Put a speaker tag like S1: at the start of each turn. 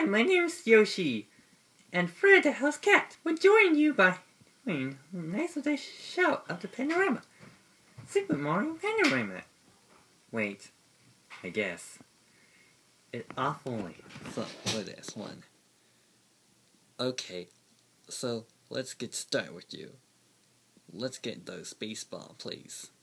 S1: my name's Yoshi, and Fred the house cat will join you by doing a nice little show of the panorama. Super Mario Panorama. Wait, I guess. It's awfully so for this one. Okay, so let's get started with you. Let's get those baseball, please.